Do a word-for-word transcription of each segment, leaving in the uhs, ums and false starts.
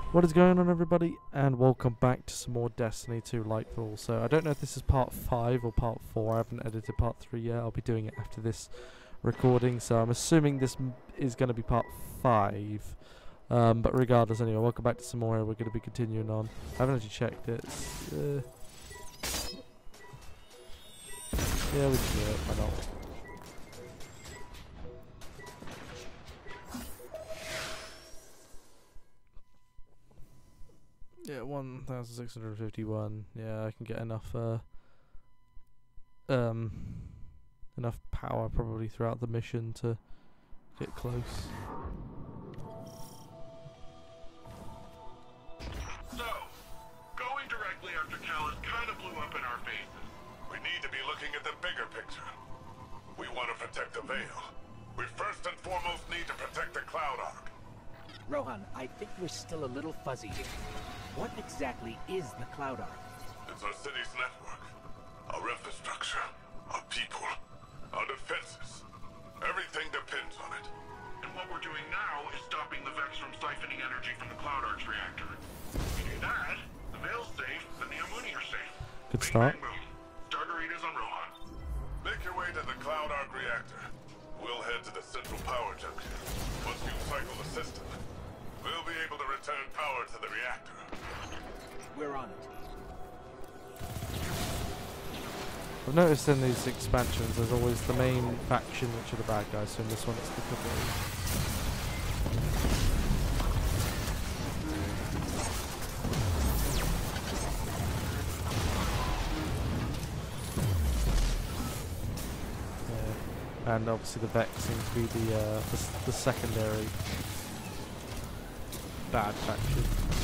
What is going on, everybody, and welcome back to some more Destiny two Lightfall. So I don't know if this is part five or part four. I haven't edited part three yet. I'll be doing it after this recording, so I'm assuming this m is going to be part five. Um, but regardless, anyway, welcome back to some more. We're going to be continuing on. I haven't actually checked it. Uh, yeah, we can do it. Why not? Yeah, one thousand six hundred fifty-one. Yeah, I can get enough, uh, um, enough power probably throughout the mission to get close. So, going directly after Calus kind of blew up in our faces. We need to be looking at the bigger picture. We want to protect the Veil. We first and foremost need to protect the Cloud Ark. Rohan, I think we're still a little fuzzy here. What exactly is the Cloud Ark? It's our city's network, our infrastructure, our people, our defenses. Everything depends on it. And what we're doing now is stopping the Vex from siphoning energy from the Cloud Ark's reactor. If we do that, the Veil's safe, and the Amuni are safe. Good Big start. bang boom. Starter read is on Rohan. Make your way to the Cloud Ark reactor. We'll head to the central power junction. Once you cycle the system, we'll be able to return power to the reactor. We're on it. I've noticed in these expansions there's always the main faction which are the bad guys, so in this one it's the good guys. Yeah. And obviously the Vex seems to be the, uh, the, s the secondary bad faction.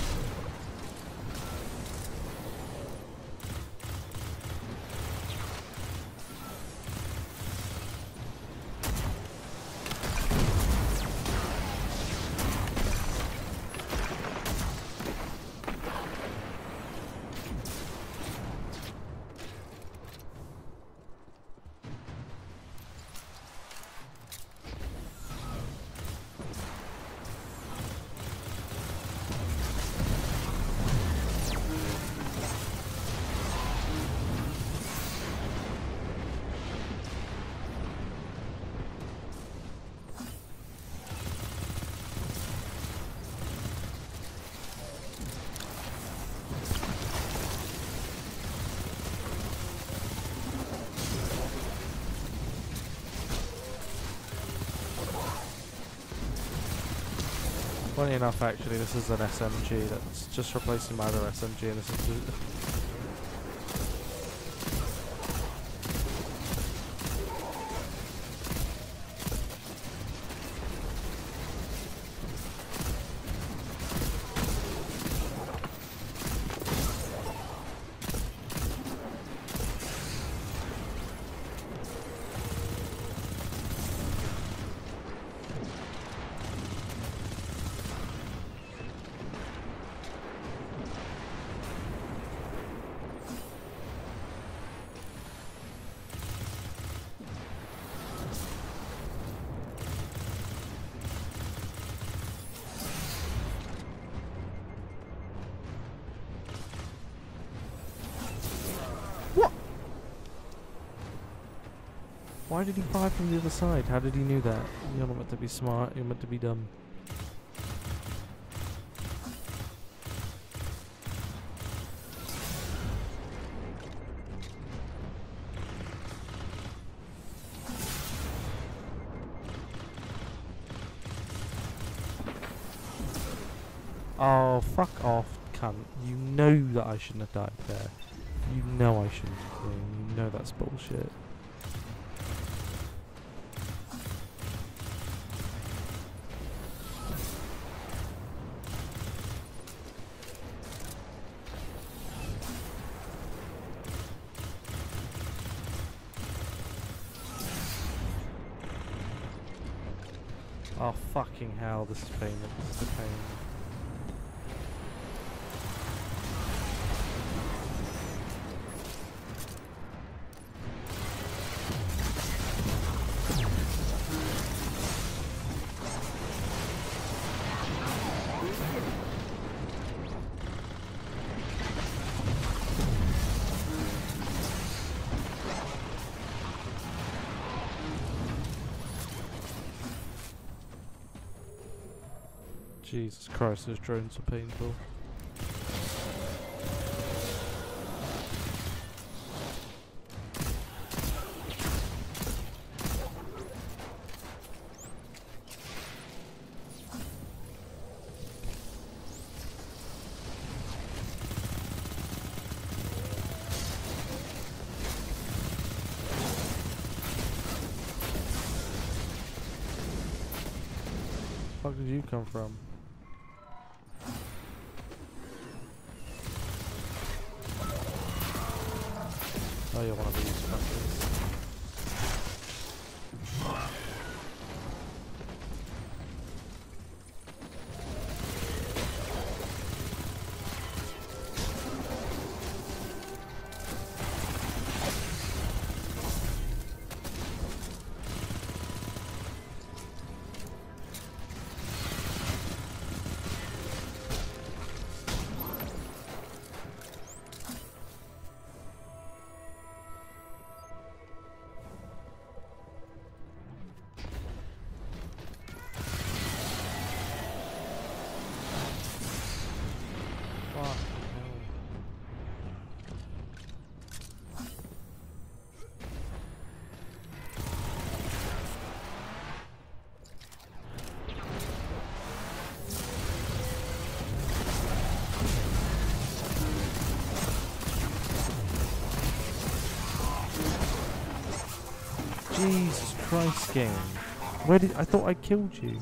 Funny enough, actually, this is an S M G that's just replacing my other S M G, and this is the Why did he fire from the other side? How did he know that? You're not meant to be smart, you're meant to be dumb. Oh, fuck off, cunt. You know that I shouldn't have died there. You know I shouldn't have been. You know that's bullshit. Oh fucking hell, this is pain, this is pain. Jesus Christ, those drones are painful. Where the fuck did you come from? Oh, you're one of these fuckers. Jesus Christ, game. Where did I thought I killed you?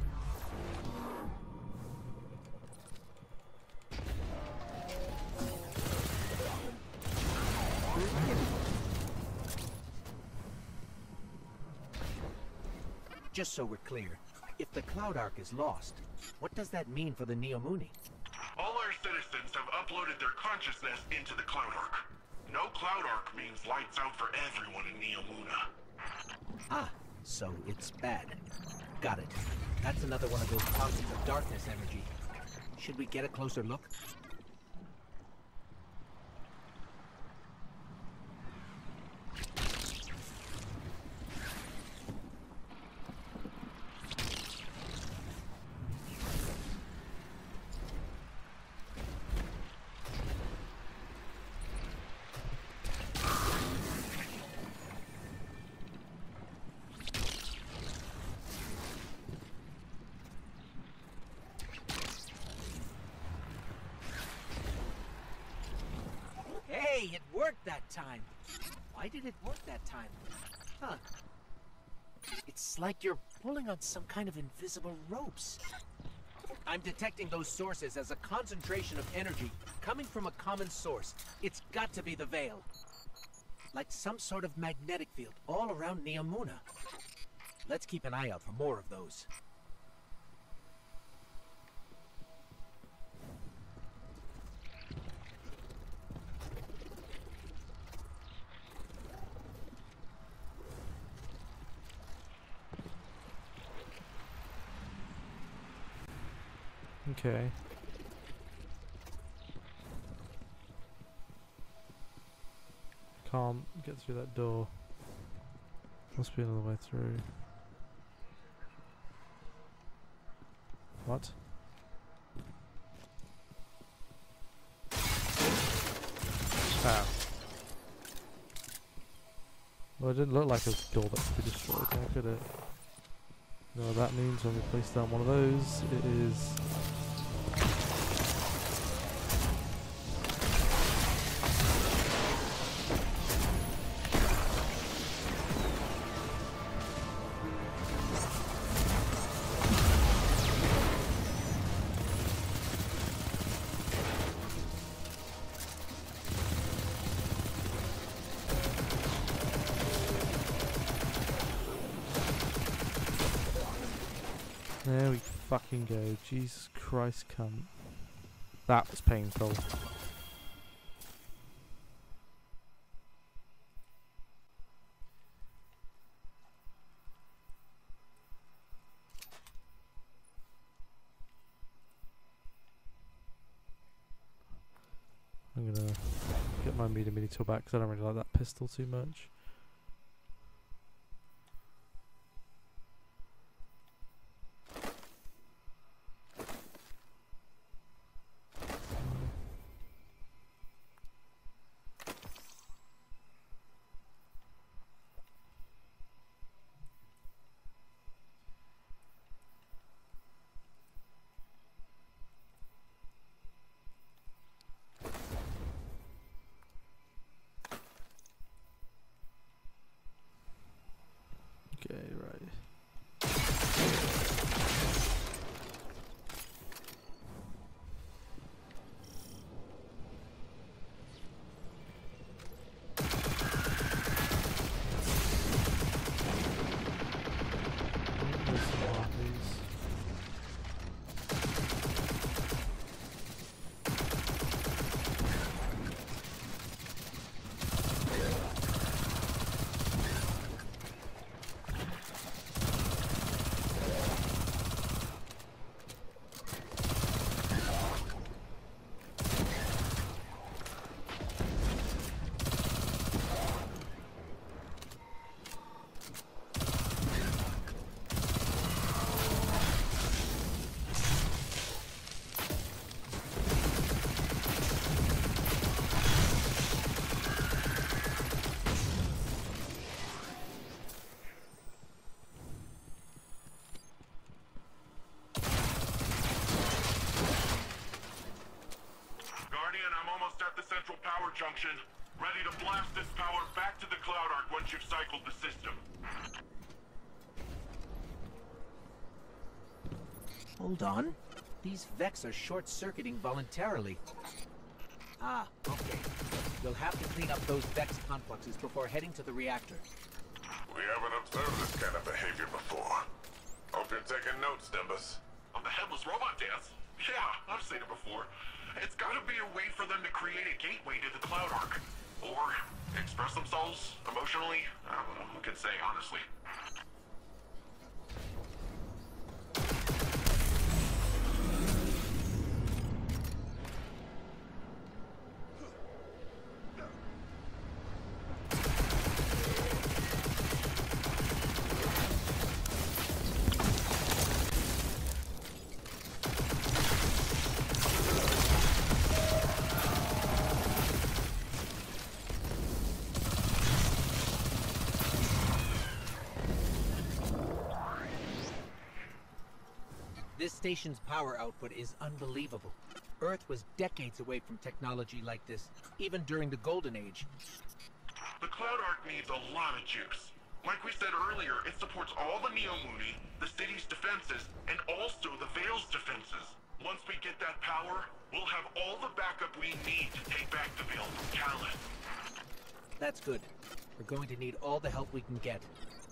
Just so we're clear, if the Cloud Ark is lost, what does that mean for the Neomuni? All our citizens have uploaded their consciousness into the Cloud Ark. No Cloud Ark means lights out for everyone in Neomuna. Ah, so it's bad. Got it. That's another one of those pockets of darkness energy. Should we get a closer look? Hey, it worked that time. Why did it work that time? Huh. It's like you're pulling on some kind of invisible ropes. I'm detecting those sources as a concentration of energy coming from a common source. It's got to be the Veil. Like some sort of magnetic field all around Neomuna. Let's keep an eye out for more of those. Okay. Can't get through that door. Must be another way through. What? Ah. Well, it didn't look like a door that could be destroyed now, could it? You know what that means when we place down one of those? It is... There we fucking go. Jesus Christ, cunt. That was painful. I'm gonna get my meter mini tool back because I don't really like that pistol too much. almost at the central power junction. Ready to blast this power back to the Cloud Ark once you've cycled the system. Hold on. These Vex are short-circuiting voluntarily. Ah, okay. You'll have to clean up those Vex confluxes before heading to the reactor. We haven't observed this kind of behavior before. Hope you're taking notes, Nimbus. On the headless robot dance? Yeah, I've seen it before. It's gotta be a way for them to create a gateway to the Cloud Ark. Or express themselves emotionally. I don't know who can say, honestly. This station's power output is unbelievable. Earth was decades away from technology like this, even during the Golden Age. The Cloud Ark needs a lot of juice. Like we said earlier, it supports all the Neomuni, the city's defenses, and also the Vale's defenses. Once we get that power, we'll have all the backup we need to take back the Vale from Callan. That's good. We're going to need all the help we can get.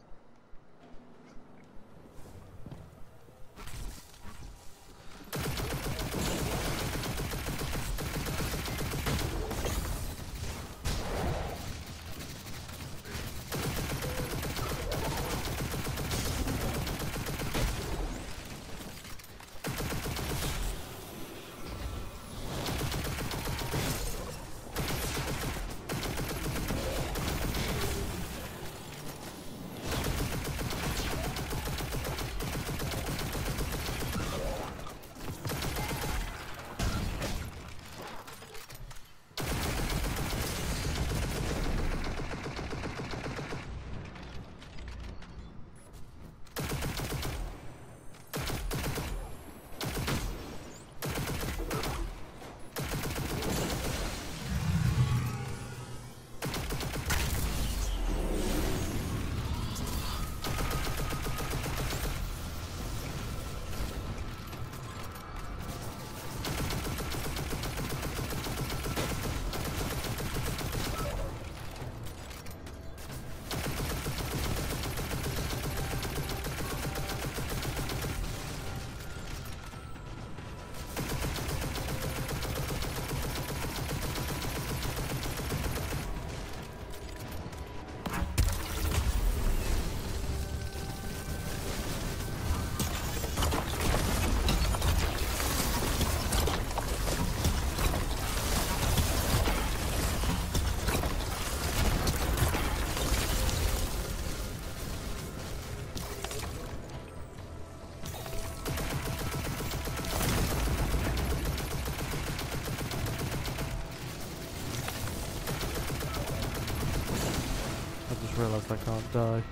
Realized I can't die.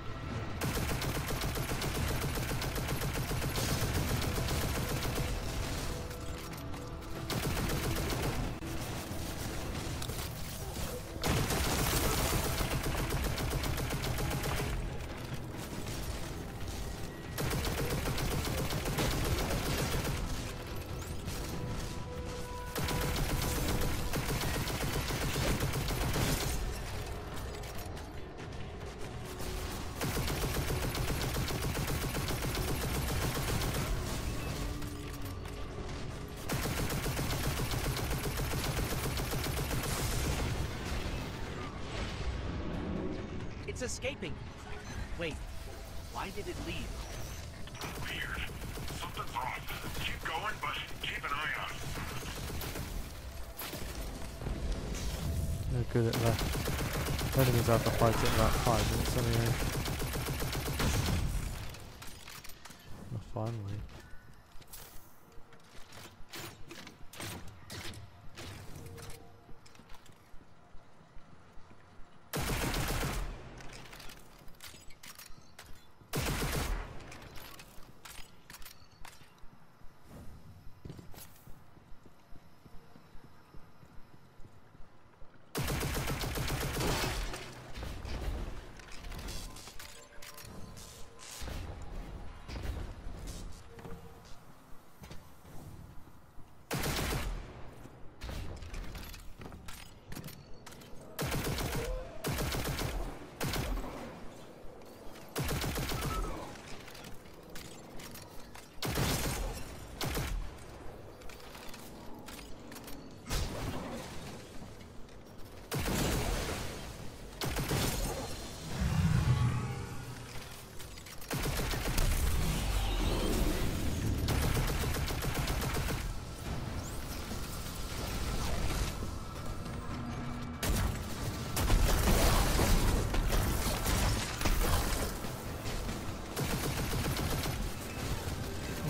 It's escaping. Wait, why did it leave? Weird. Something's off. Keep going, but keep an eye out. No good at that. Only means I have to fight it in about five minutes anyway. Oh, finally.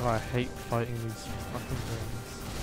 I hate fighting these fucking things.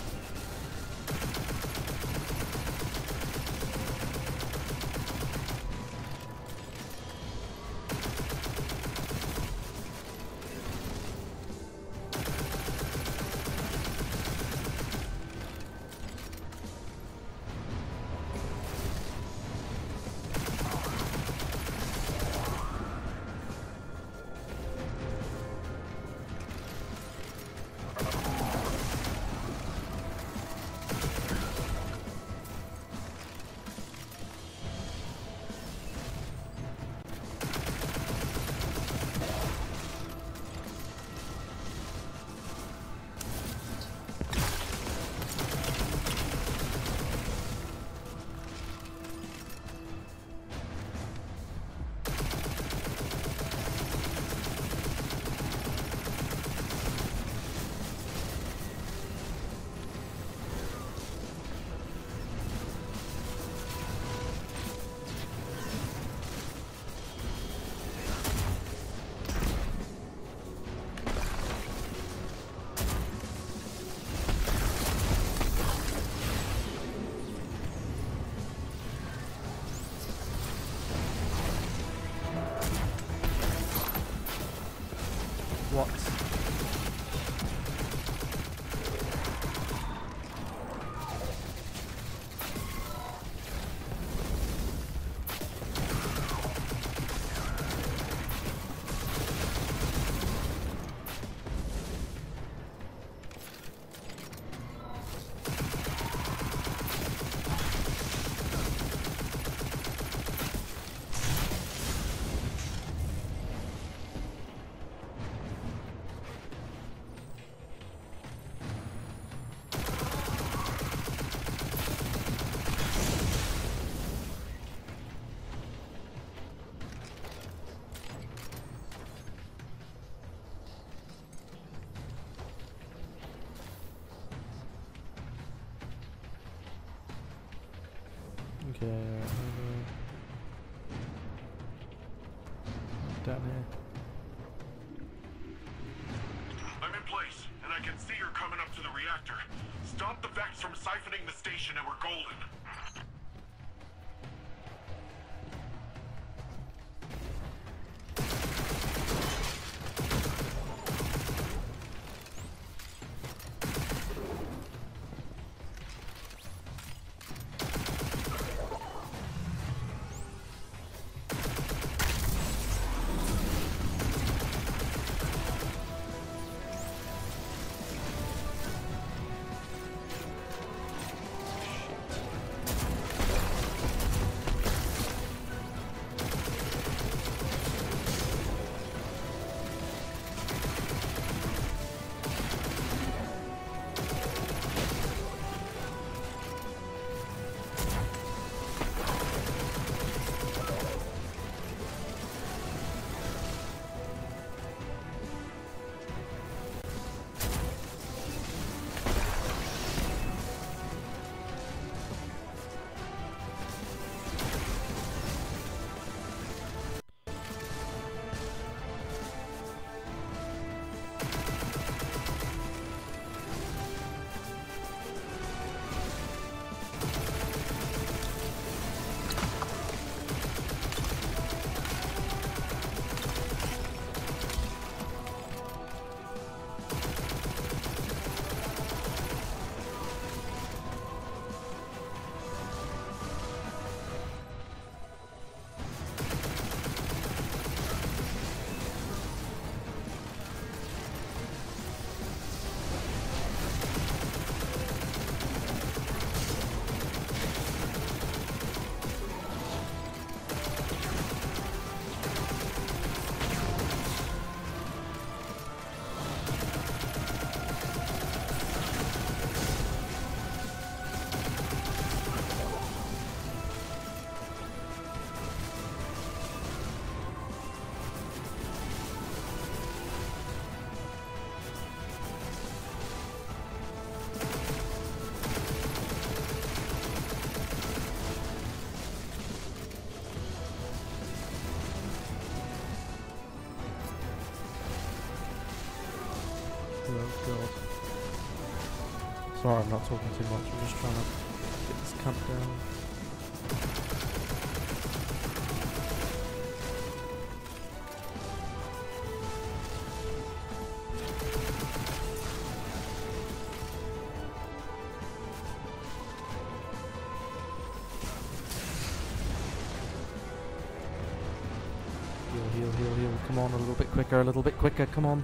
What? Okay, uh, down here. I'm in place, and I can see you're coming up to the reactor. Stop the Vex from siphoning the station and we're golden. Sorry, I'm not talking too much. I'm just trying to get this cunt down. Heal, heal, heal, heal. Come on, a little bit quicker, a little bit quicker. Come on.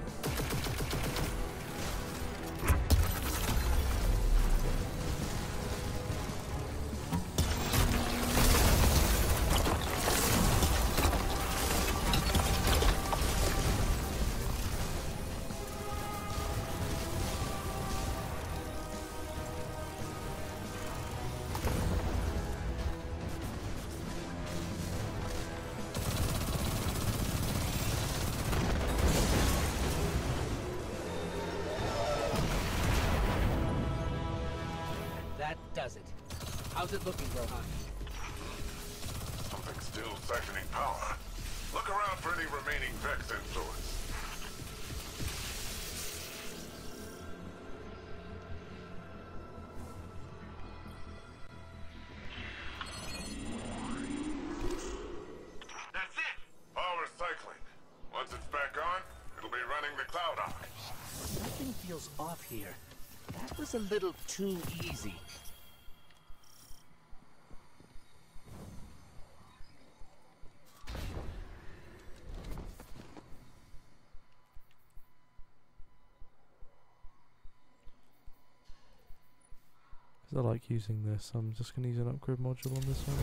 That does it. How's it looking, Rohan? Something still siphoning power. Look around for any remaining Vex influence. That's it! Power cycling. Once it's back on, it'll be running the Cloud Arc. Something feels off here. That was a little too easy. I like using this. I'm just going to use an upgrade module on this one.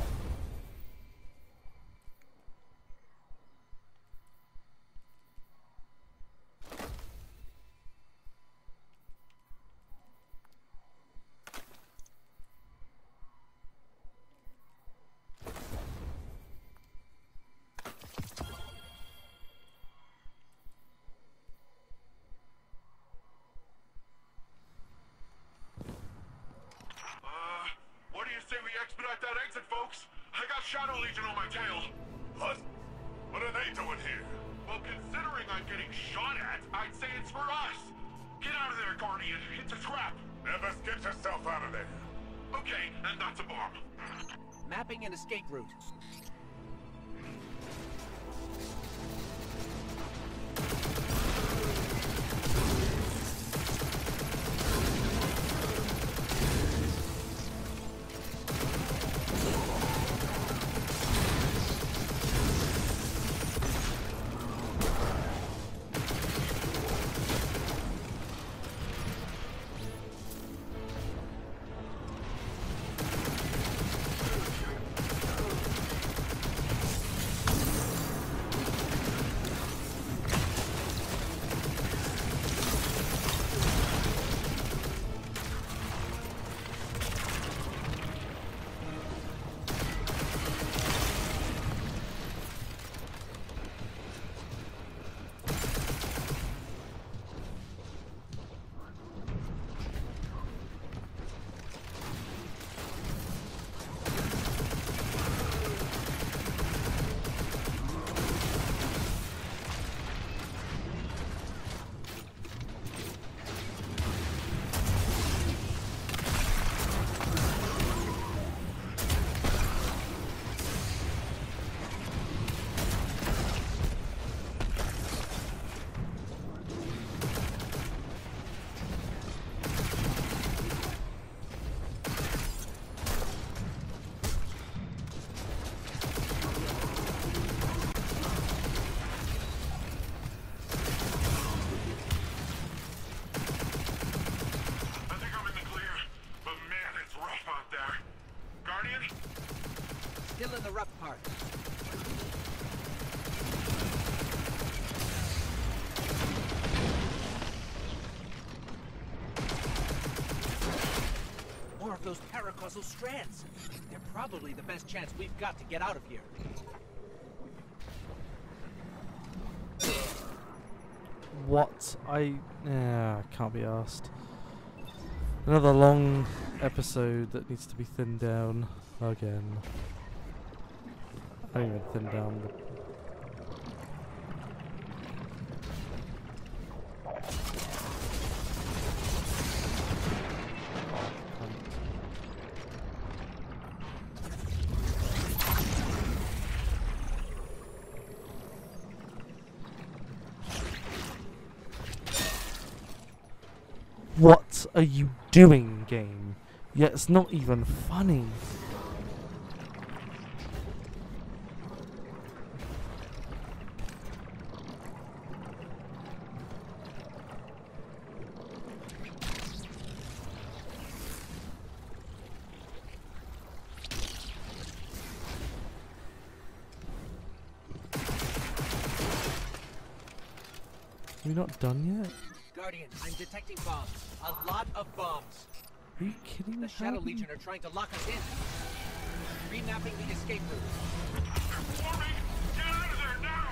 Expedite that exit, folks! I got Shadow Legion on my tail! What? What are they doing here? Well, considering I'm getting shot at, I'd say it's for us! Get out of there, Guardian! It's a trap! Never get yourself out of there! Okay, and that's a bomb. Mapping an escape route. Still in the rough part. More of those paracausal strands. They're probably the best chance we've got to get out of here. What? I... Yeah, I can't be asked. Another long episode that needs to be thinned down again. I don't even thin down the... What are you doing, game? Yeah, it's not even funny. We're not done yet? Guardian, I'm detecting bombs. A lot of bombs. Are you kidding me? The Shadow How do you- Legion are trying to lock us in. Remapping the escape route. Warning! Get out of there now!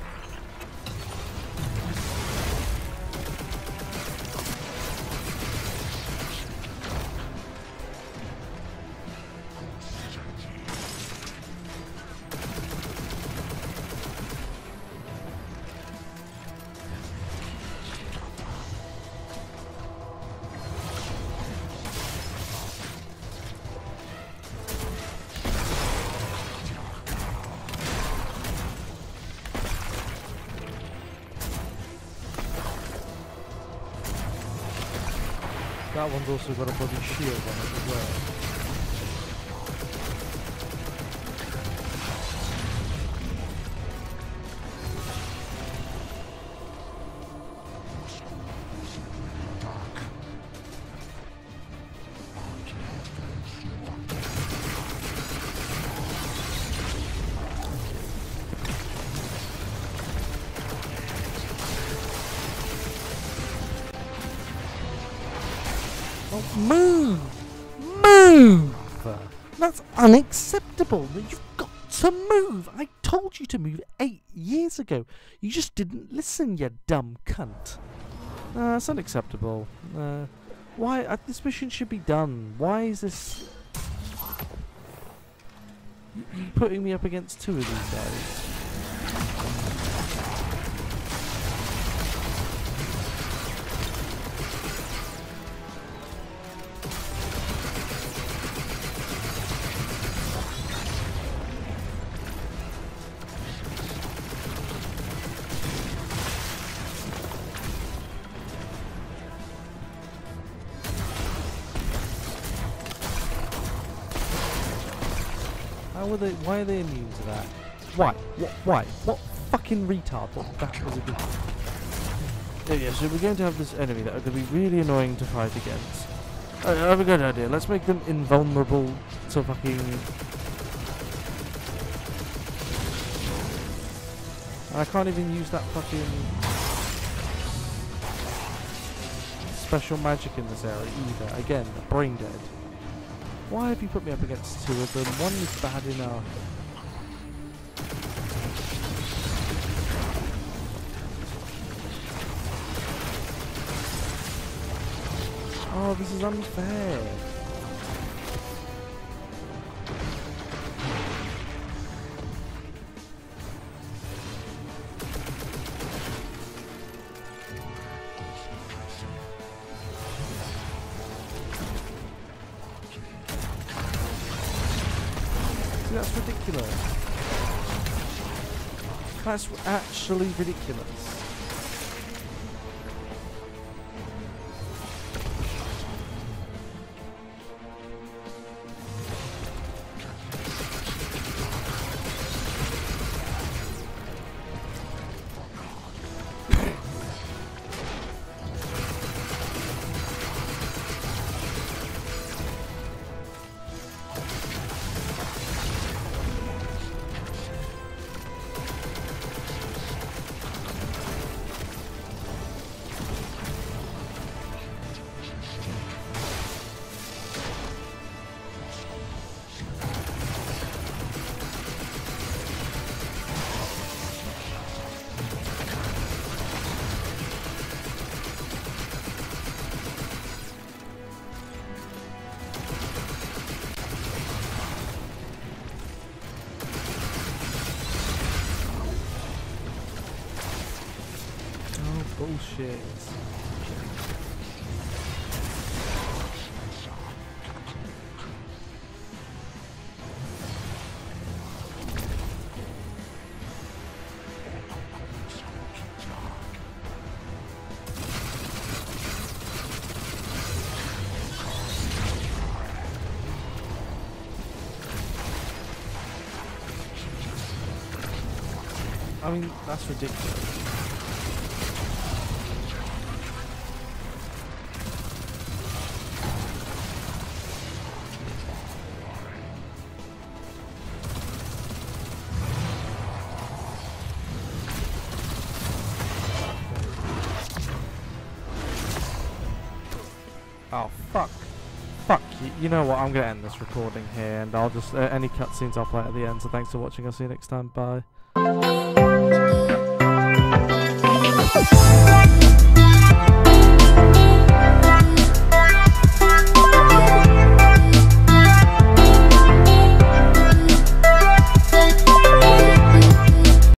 That one's also got a bloody shield on it as well. Oh, move! Move! That's unacceptable. You've got to move. I told you to move eight years ago. You just didn't listen, you dumb cunt. Uh, it's unacceptable. Uh, why? Uh, this mission should be done. Why is this... You, you putting me up against two of these guys? How are they? Why are they immune to that? Why? What? Why? What fucking retard? What that was a good. Oh yeah, so we're going to have this enemy that are going to be really annoying to fight against. Uh, I have a good idea. Let's make them invulnerable to fucking. I can't even use that fucking special magic in this area either. Again, brain dead. Why have you put me up against two of them? One is bad enough. Oh, this is unfair. That's ridiculous. That's actually ridiculous. Bullshit. I mean, that's ridiculous. Oh, fuck. Fuck you. You know what? I'm going to end this recording here, and I'll just... Uh, any cutscenes I'll play at the end, so thanks for watching. I'll see you next time. Bye.